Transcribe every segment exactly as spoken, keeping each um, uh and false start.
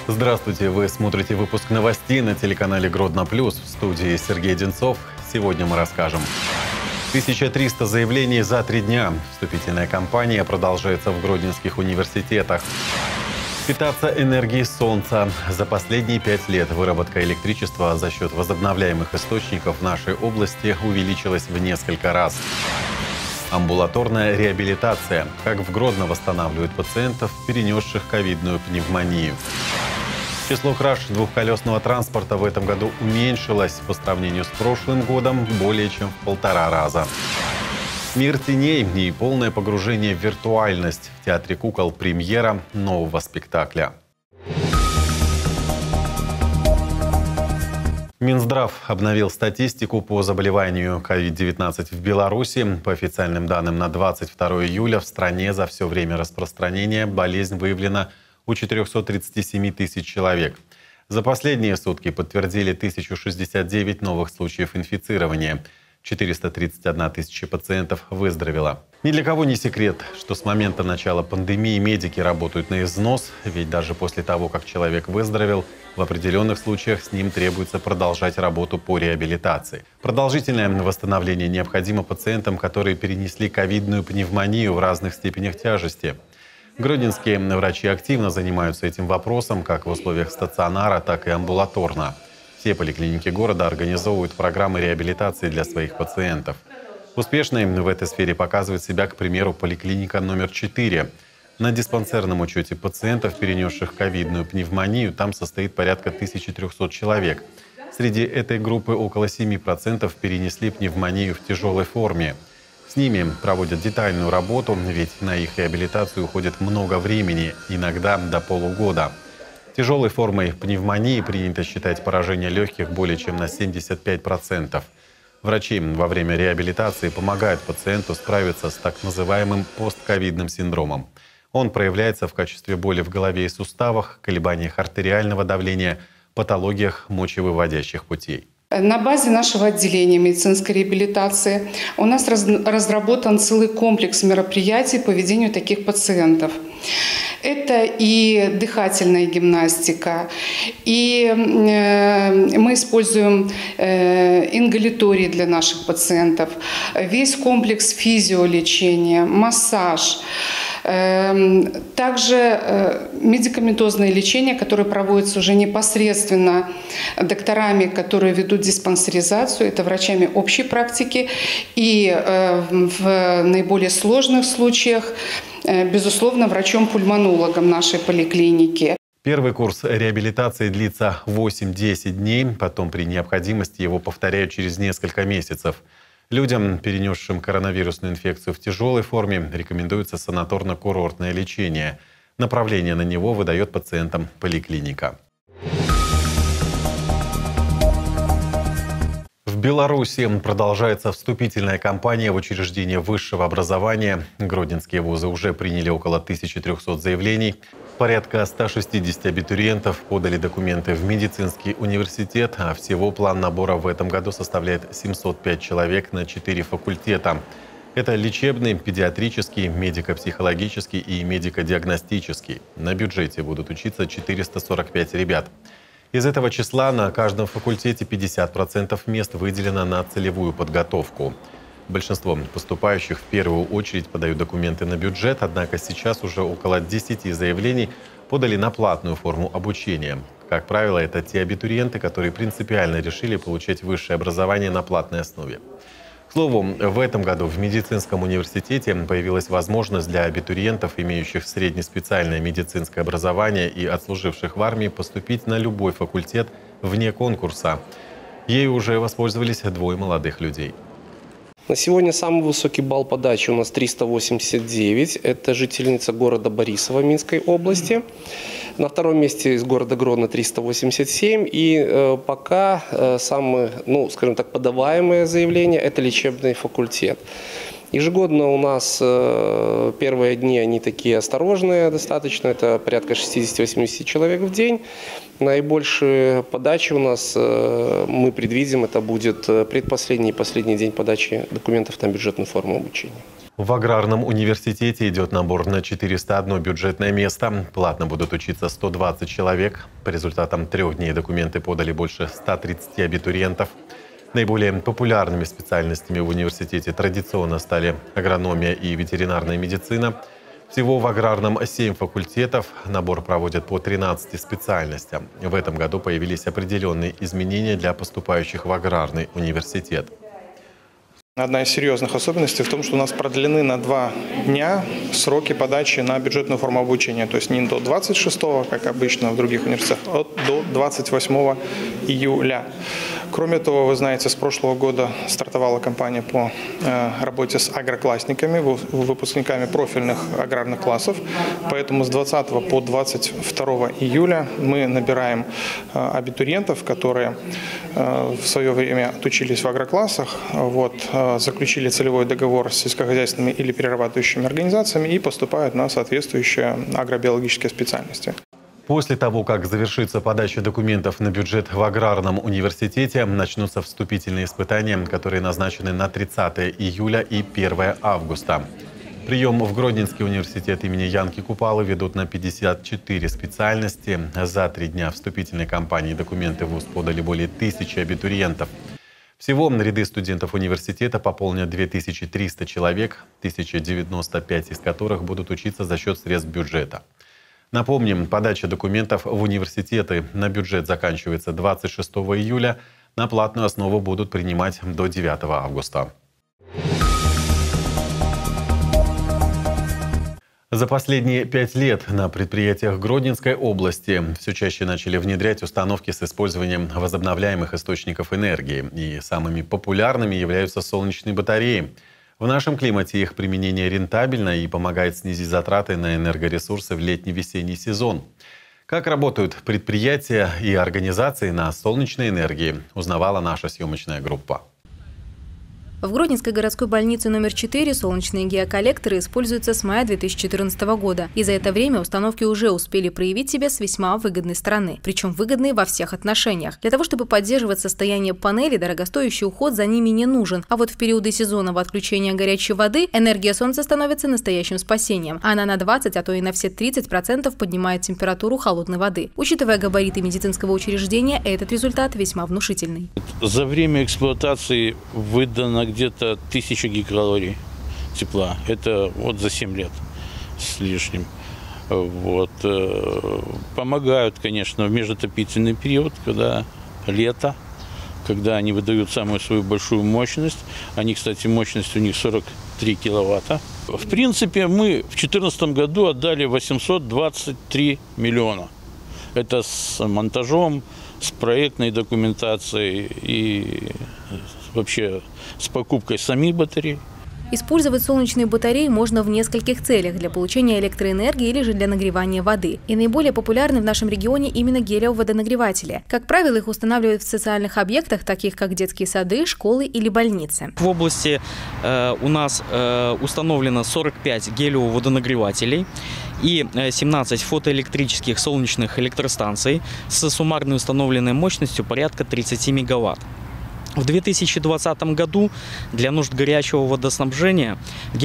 Здравствуйте, вы смотрите выпуск новостей на телеканале Гродно Плюс. В студии Сергей Одинцов. Сегодня мы расскажем. тысяча триста заявлений за три дня. Вступительная кампания продолжается в гродненских университетах. Питаться энергией солнца. За последние пять лет выработка электричества за счет возобновляемых источников в нашей области увеличилась в несколько раз. Амбулаторная реабилитация. Как в Гродно восстанавливают пациентов, перенесших ковидную пневмонию. Число краж двухколесного транспорта в этом году уменьшилось по сравнению с прошлым годом более чем в полтора раза. Мир теней и полное погружение в виртуальность. В Театре кукол премьера нового спектакля. Минздрав обновил статистику по заболеванию ковид девятнадцать в Беларуси. По официальным данным, на двадцать второе июля в стране за все время распространения болезнь выявлена у четырёхсот тридцати семи тысяч человек. За последние сутки подтвердили тысячу шестьдесят девять новых случаев инфицирования. четыреста тридцать одна тысяча пациентов выздоровела. Ни для кого не секрет, что с момента начала пандемии медики работают на износ, ведь даже после того, как человек выздоровел, в определенных случаях с ним требуется продолжать работу по реабилитации. Продолжительное восстановление необходимо пациентам, которые перенесли ковидную пневмонию в разных степенях тяжести. Гродненские врачи активно занимаются этим вопросом как в условиях стационара, так и амбулаторно. Все поликлиники города организовывают программы реабилитации для своих пациентов. Успешной в этой сфере показывает себя, к примеру, поликлиника номер четыре. На диспансерном учете пациентов, перенесших ковидную пневмонию, там состоит порядка тысячи трёхсот человек. Среди этой группы около семи процентов перенесли пневмонию в тяжелой форме. С ними проводят детальную работу, ведь на их реабилитацию уходит много времени, иногда до полугода. Тяжелой формой пневмонии принято считать поражение легких более чем на семьдесят пять процентов. Врачи во время реабилитации помогают пациенту справиться с так называемым постковидным синдромом. Он проявляется в качестве боли в голове и суставах, колебаниях артериального давления, патологиях мочевыводящих путей. На базе нашего отделения медицинской реабилитации у нас раз, разработан целый комплекс мероприятий по ведению таких пациентов. Это и дыхательная гимнастика, и э, мы используем э, ингалятории для наших пациентов, весь комплекс физиолечения, массаж. Также медикаментозное лечение, которое проводится уже непосредственно докторами, которые ведут диспансеризацию, это врачами общей практики. И в наиболее сложных случаях, безусловно, врачом-пульмонологом нашей поликлиники. Первый курс реабилитации длится восемь-десять дней, потом при необходимости его повторяют через несколько месяцев. Людям, перенесшим коронавирусную инфекцию в тяжелой форме, рекомендуется санаторно-курортное лечение. Направление на него выдает пациентам поликлиника. В Беларуси продолжается вступительная кампания в учреждения высшего образования. Гродненские вузы уже приняли около тысячи трёхсот заявлений. Порядка ста шестидесяти абитуриентов подали документы в медицинский университет, а всего план набора в этом году составляет семьсот пять человек на четыре факультета. Это лечебный, педиатрический, медико-психологический и медико-диагностический. На бюджете будут учиться четыреста сорок пять ребят. Из этого числа на каждом факультете пятьдесят процентов мест выделено на целевую подготовку. Большинство поступающих в первую очередь подают документы на бюджет, однако сейчас уже около десяти заявлений подали на платную форму обучения. Как правило, это те абитуриенты, которые принципиально решили получать высшее образование на платной основе. К слову, в этом году в медицинском университете появилась возможность для абитуриентов, имеющих среднеспециальное медицинское образование и отслуживших в армии, поступить на любой факультет вне конкурса. Ею уже воспользовались двое молодых людей. На сегодня самый высокий балл подачи у нас триста восемьдесят девять. Это жительница города Борисова Минской области. На втором месте из города Гродно триста восемьдесят семь. И э, пока э, самые, ну, скажем так, подаваемые заявления – это лечебный факультет. Ежегодно у нас э, первые дни, они такие осторожные достаточно, это порядка шестидесяти-восьмидесяти человек в день. Наибольшие подачи у нас, э, мы предвидим, это будет предпоследний и последний день подачи документов на бюджетную форму обучения. В аграрном университете идет набор на четыреста одно бюджетное место. Платно будут учиться сто двадцать человек. По результатам трех дней документы подали больше ста тридцати абитуриентов. Наиболее популярными специальностями в университете традиционно стали агрономия и ветеринарная медицина. Всего в аграрном семь факультетов. Набор проводят по тринадцати специальностям. В этом году появились определенные изменения для поступающих в аграрный университет. Одна из серьезных особенностей в том, что у нас продлены на два дня сроки подачи на бюджетную форму обучения. То есть не до двадцать шестого, как обычно в других университетах, а до двадцать восьмого июля. Кроме того, вы знаете, с прошлого года стартовала кампания по работе с агроклассниками, выпускниками профильных аграрных классов. Поэтому с двадцатого по двадцать второго июля мы набираем абитуриентов, которые в свое время отучились в агроклассах, вот, заключили целевой договор с сельскохозяйственными или перерабатывающими организациями и поступают на соответствующие агробиологические специальности. После того, как завершится подача документов на бюджет в аграрном университете, начнутся вступительные испытания, которые назначены на тридцатое июля и первое августа. Прием в Гродненский университет имени Янки Купалы ведут на пятьдесят четыре специальности. За три дня вступительной кампании документы в вуз подали более тысячи абитуриентов. Всего ряды студентов университета пополнят две тысячи триста человек, тысяча девяносто пять из которых будут учиться за счет средств бюджета. Напомним, подача документов в университеты на бюджет заканчивается двадцать шестого июля. На платную основу будут принимать до девятого августа. За последние пять лет на предприятиях Гродненской области все чаще начали внедрять установки с использованием возобновляемых источников энергии. И самыми популярными являются солнечные батареи. В нашем климате их применение рентабельно и помогает снизить затраты на энергоресурсы в летний-весенний сезон. Как работают предприятия и организации на солнечной энергии, узнавала наша съемочная группа. В Гродненской городской больнице номер четыре солнечные геоколлекторы используются с мая две тысячи четырнадцатого года. И за это время установки уже успели проявить себя с весьма выгодной стороны. Причем выгодной во всех отношениях. Для того, чтобы поддерживать состояние панели, дорогостоящий уход за ними не нужен. А вот в периоды сезонного отключения горячей воды энергия солнца становится настоящим спасением. Она на двадцать, а то и на все тридцать процентов поднимает температуру холодной воды. Учитывая габариты медицинского учреждения, этот результат весьма внушительный. За время эксплуатации выдано где-то тысяча гигакалорий тепла. Это вот за семь лет с лишним. Вот. Помогают, конечно, в межотопительный период, когда лето, когда они выдают самую свою большую мощность. Они, кстати, мощность у них сорок три киловатта. В принципе, мы в две тысячи четырнадцатом году отдали восемьсот двадцать три миллиона. Это с монтажом, с проектной документацией и вообще с покупкой самих батарей. Использовать солнечные батареи можно в нескольких целях – для получения электроэнергии или же для нагревания воды. И наиболее популярны в нашем регионе именно гелиоводонагреватели. Как правило, их устанавливают в социальных объектах, таких как детские сады, школы или больницы. В области э, у нас э, установлено сорок пять гелиоводонагревателей и семнадцать фотоэлектрических солнечных электростанций с суммарной установленной мощностью порядка тридцати мегаватт. В две тысячи двадцатом году для нужд горячего водоснабжения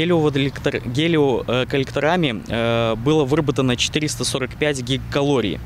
гелиоколлекторами было выработано четыреста сорок пять гигакалорий,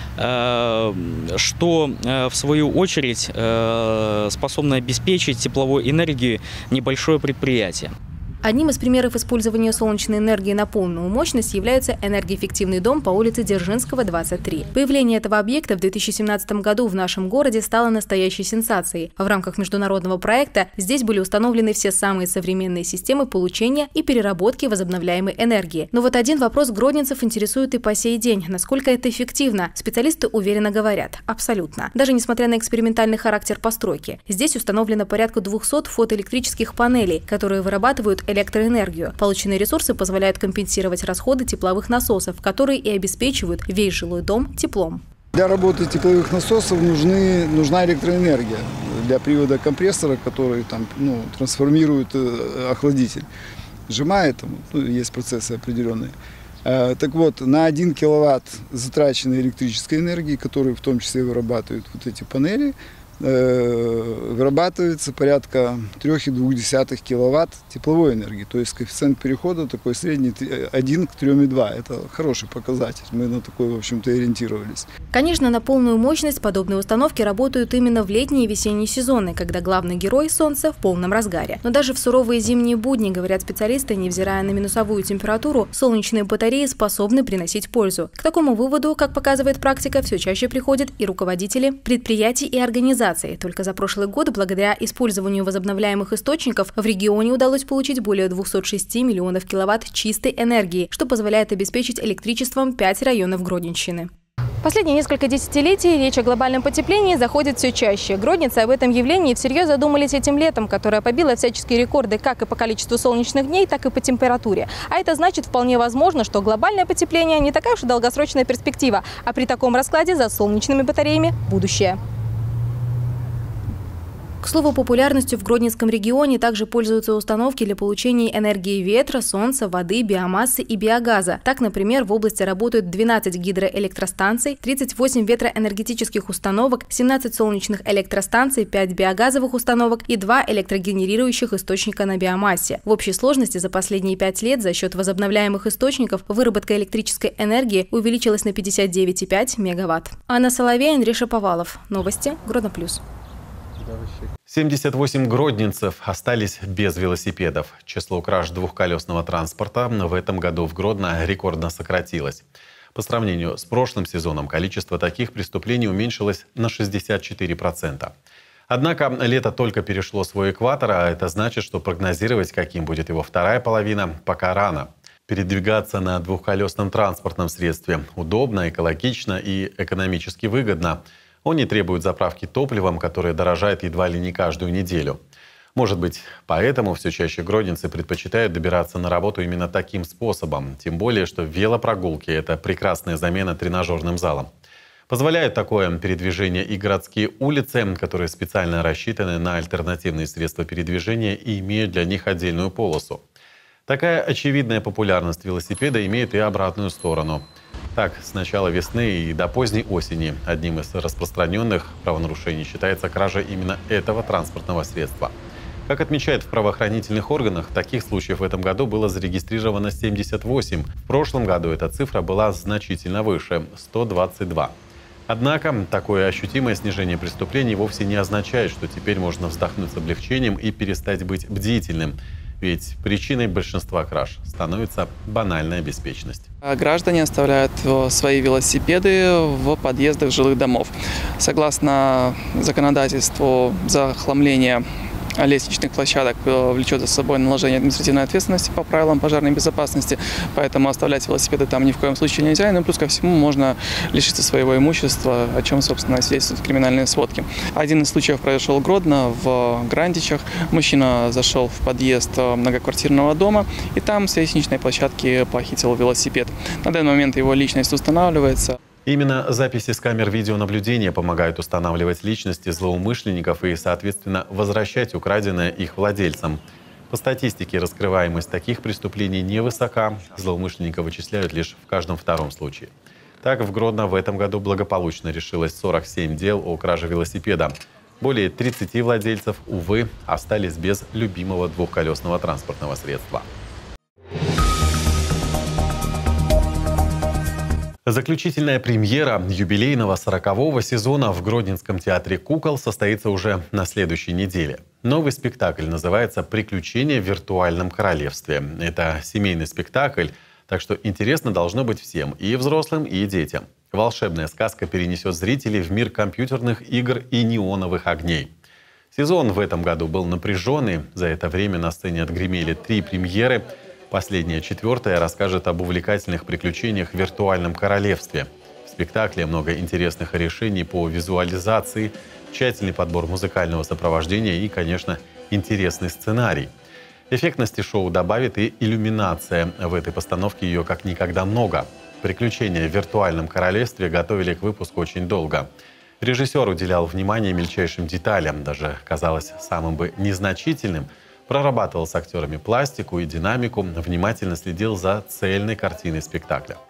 что в свою очередь способно обеспечить тепловой энергией небольшое предприятие. Одним из примеров использования солнечной энергии на полную мощность является энергоэффективный дом по улице Дзержинского, двадцать три. Появление этого объекта в две тысячи семнадцатом году в нашем городе стало настоящей сенсацией. В рамках международного проекта здесь были установлены все самые современные системы получения и переработки возобновляемой энергии. Но вот один вопрос гродненцев интересует и по сей день. Насколько это эффективно? Специалисты уверенно говорят – абсолютно. Даже несмотря на экспериментальный характер постройки. Здесь установлено порядка двухсот фотоэлектрических панелей, которые вырабатывают электроэнергию. Полученные ресурсы позволяют компенсировать расходы тепловых насосов, которые и обеспечивают весь жилой дом теплом. Для работы тепловых насосов нужны, нужна электроэнергия для привода компрессора, который там, ну, трансформирует э, охладитель. Сжимает, там, ну, есть процессы определенные. Э, так вот, на один киловатт затраченной электрической энергии, которую в том числе вырабатывают вот эти панели, вырабатывается порядка три целых две десятых киловатт тепловой энергии. То есть коэффициент перехода такой средний один к трём и два. Это хороший показатель. Мы на такой, в общем-то, ориентировались. Конечно, на полную мощность подобные установки работают именно в летние и весенние сезоны, когда главный герой – солнце в полном разгаре. Но даже в суровые зимние будни, говорят специалисты, невзирая на минусовую температуру, солнечные батареи способны приносить пользу. К такому выводу, как показывает практика, все чаще приходят и руководители предприятий и организаций. Только за прошлый год, благодаря использованию возобновляемых источников, в регионе удалось получить более двухсот шести миллионов киловатт чистой энергии, что позволяет обеспечить электричеством пять районов Гродненщины. Последние несколько десятилетий речь о глобальном потеплении заходит все чаще. Гродненцы об этом явлении всерьез задумались этим летом, которое побило всяческие рекорды как и по количеству солнечных дней, так и по температуре. А это значит, вполне возможно, что глобальное потепление не такая уж и долгосрочная перспектива, а при таком раскладе за солнечными батареями будущее. К слову, популярностью в Гродненском регионе также пользуются установки для получения энергии ветра, солнца, воды, биомассы и биогаза. Так, например, в области работают двенадцать гидроэлектростанций, тридцать восемь ветроэнергетических установок, семнадцать солнечных электростанций, пять биогазовых установок и два электрогенерирующих источника на биомассе. В общей сложности за последние пять лет за счет возобновляемых источников выработка электрической энергии увеличилась на пятьдесят девять и пять мегаватт. Анна Соловей, Андрей Шаповалов. Новости Гродно плюс. семьдесят восемь гродненцев остались без велосипедов. Число краж двухколесного транспорта в этом году в Гродно рекордно сократилось. По сравнению с прошлым сезоном количество таких преступлений уменьшилось на шестьдесят четыре процента. Однако лето только перешло свой экватор, а это значит, что прогнозировать, каким будет его вторая половина, пока рано. Передвигаться на двухколесном транспортном средстве удобно, экологично и экономически выгодно. Он не требует заправки топливом, которое дорожает едва ли не каждую неделю. Может быть, поэтому все чаще гродненцы предпочитают добираться на работу именно таким способом. Тем более, что велопрогулки – это прекрасная замена тренажерным залам. Позволяют такое передвижение и городские улицы, которые специально рассчитаны на альтернативные средства передвижения и имеют для них отдельную полосу. Такая очевидная популярность велосипеда имеет и обратную сторону. Так, с начала весны и до поздней осени одним из распространенных правонарушений считается кража именно этого транспортного средства. Как отмечают в правоохранительных органах, таких случаев в этом году было зарегистрировано семьдесят восемь. В прошлом году эта цифра была значительно выше – сто двадцать два. Однако, такое ощутимое снижение преступлений вовсе не означает, что теперь можно вздохнуть с облегчением и перестать быть бдительным. Ведь причиной большинства краж становится банальная беспечность. Граждане оставляют свои велосипеды в подъездах жилых домов. Согласно законодательству, захламление лестничных площадок влечет за собой наложение административной ответственности по правилам пожарной безопасности, поэтому оставлять велосипеды там ни в коем случае нельзя, но плюс ко всему можно лишиться своего имущества, о чем, собственно, свидетельствуют криминальные сводки. Один из случаев произошел в Гродно, в Грандичах. Мужчина зашел в подъезд многоквартирного дома и там с лестничной площадки похитил велосипед. На данный момент его личность устанавливается. Именно записи с камер видеонаблюдения помогают устанавливать личности злоумышленников и, соответственно, возвращать украденное их владельцам. По статистике, раскрываемость таких преступлений невысока. Злоумышленников вычисляют лишь в каждом втором случае. Так, в Гродно в этом году благополучно решилось сорок семь дел о краже велосипеда. Более тридцати владельцев, увы, остались без любимого двухколесного транспортного средства. Заключительная премьера юбилейного сорокового сезона в Гродненском театре кукол состоится уже на следующей неделе. Новый спектакль называется «Приключения в виртуальном королевстве». Это семейный спектакль, так что интересно должно быть всем – и взрослым, и детям. Волшебная сказка перенесет зрителей в мир компьютерных игр и неоновых огней. Сезон в этом году был напряженный. За это время на сцене отгремели три премьеры. Последняя, четвертая, расскажет об увлекательных приключениях в виртуальном королевстве. В спектакле много интересных решений по визуализации, тщательный подбор музыкального сопровождения и, конечно, интересный сценарий. Эффектности шоу добавит и иллюминация. В этой постановке ее как никогда много. Приключения в виртуальном королевстве готовили к выпуску очень долго. Режиссер уделял внимание мельчайшим деталям, даже казалось самым бы незначительным. Прорабатывал с актерами пластику и динамику, внимательно следил за цельной картиной спектакля.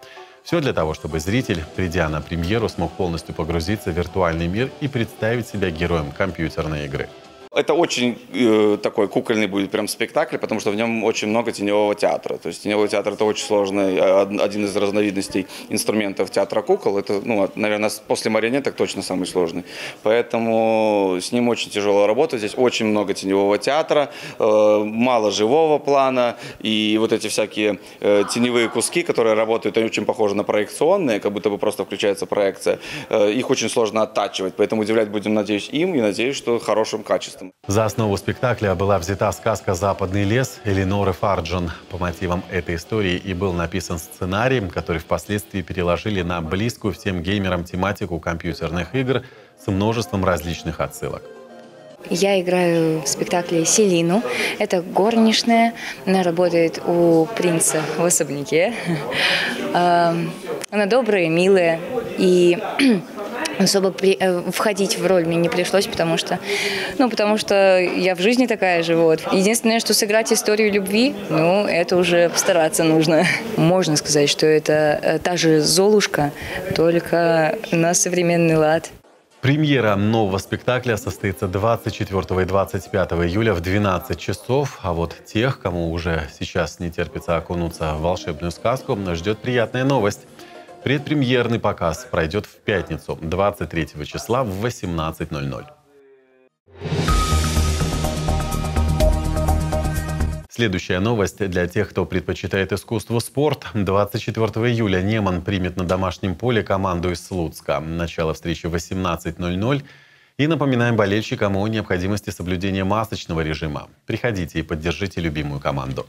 Все для того, чтобы зритель, придя на премьеру, смог полностью погрузиться в виртуальный мир и представить себя героем компьютерной игры. Это очень э, такой кукольный будет прям спектакль, потому что в нем очень много теневого театра. То есть теневой театр – это очень сложный, один из разновидностей инструментов театра кукол. Это, ну, наверное, после марионеток точно самый сложный. Поэтому с ним очень тяжело работать. Здесь очень много теневого театра, э, мало живого плана. И вот эти всякие э, теневые куски, которые работают, они очень похожи на проекционные, как будто бы просто включается проекция. Э, их очень сложно оттачивать. Поэтому удивлять будем, надеюсь, им и надеюсь, что хорошим качеством. За основу спектакля была взята сказка «Западный лес» Эленоры Фарджон. По мотивам этой истории и был написан сценарий, который впоследствии переложили на близкую всем геймерам тематику компьютерных игр с множеством различных отсылок. Я играю в спектакле Селину. Это горничная. Она работает у принца в особняке. Она добрая, милая. И особо при, входить в роль мне не пришлось, потому что, ну, потому что я в жизни такая же. Вот. Единственное, что сыграть историю любви, ну, это уже постараться нужно. Можно сказать, что это та же Золушка, только на современный лад. Премьера нового спектакля состоится двадцать четвёртого и двадцать пятого июля в двенадцать часов. А вот тех, кому уже сейчас не терпится окунуться в волшебную сказку, ждет приятная новость. Предпремьерный показ пройдет в пятницу, двадцать третьего числа в восемнадцать ноль ноль. Следующая новость для тех, кто предпочитает искусству спорт. двадцать четвёртого июля Неман примет на домашнем поле команду из Слуцка. Начало встречи в восемнадцать ноль ноль. И напоминаем болельщикам о необходимости соблюдения масочного режима. Приходите и поддержите любимую команду.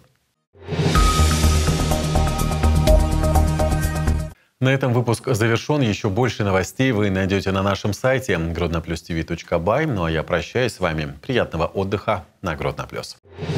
На этом выпуск завершен. Еще больше новостей вы найдете на нашем сайте гродно плюс ти ви точка бай. Ну а я прощаюсь с вами. Приятного отдыха на Гродно плюс.